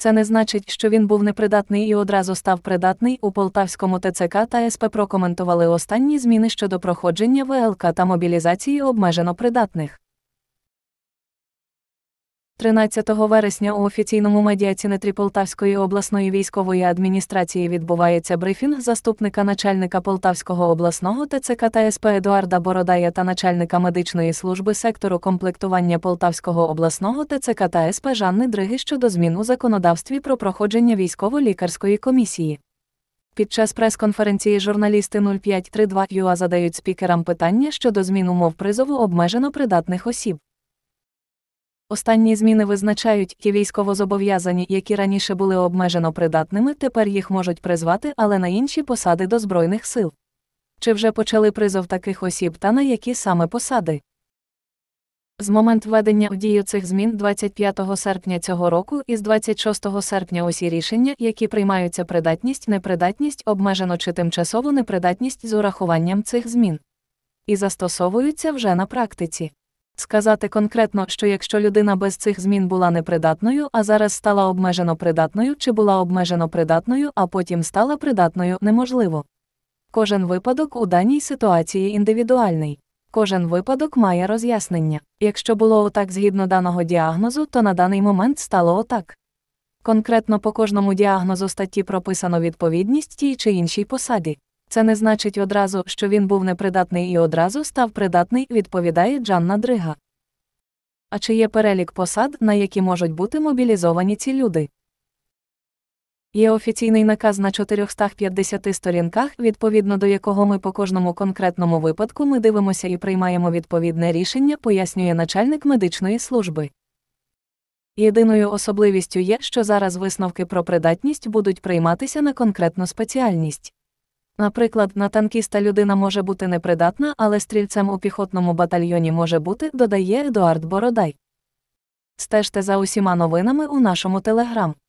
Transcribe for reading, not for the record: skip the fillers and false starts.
Це не значить, що він був непридатний і одразу став придатний. У Полтавському ТЦК та СП прокоментували останні зміни щодо проходження ВЛК та мобілізації обмежено придатних. 13 вересня у офіційному медіа-центрі Полтавської обласної військової адміністрації відбувається брифінг заступника начальника Полтавського обласного ТЦК та СП Едуарда Бородая та начальника медичної служби сектору комплектування Полтавського обласного ТЦК та СП Жанни Дриги щодо змін у законодавстві про проходження військово-лікарської комісії. Під час прес-конференції журналісти 0532.ua задають спікерам питання щодо змін умов призову обмежено придатних осіб. Останні зміни визначають, ті військовозобов'язані, які раніше були обмежено придатними, тепер їх можуть призвати, але на інші посади до Збройних сил. Чи вже почали призов таких осіб та на які саме посади? З моменту введення в дію цих змін 25 серпня цього року і з 26 серпня усі рішення, які приймаються придатність, непридатність, обмежено чи тимчасову непридатність з урахуванням цих змін. І застосовуються вже на практиці. Сказати конкретно, що якщо людина без цих змін була непридатною, а зараз стала обмежено придатною, чи була обмежено придатною, а потім стала придатною, неможливо. Кожен випадок у даній ситуації індивідуальний. Кожен випадок має роз'яснення. Якщо було отак згідно даного діагнозу, то на даний момент стало отак. Конкретно по кожному діагнозу статті прописано відповідність тій чи іншій посаді. Це не значить одразу, що він був непридатний і одразу став придатний, відповідає Жанна Дрига. А чи є перелік посад, на які можуть бути мобілізовані ці люди? Є офіційний наказ на 450 сторінках, відповідно до якого ми по кожному конкретному випадку ми дивимося і приймаємо відповідне рішення, пояснює начальник медичної служби. Єдиною особливістю є, що зараз висновки про придатність будуть прийматися на конкретну спеціальність. Наприклад, на танкіста людина може бути непридатна, але стрільцем у піхотному батальйоні може бути, додає Едуард Бородай. Стежте за усіма новинами у нашому Телеграм.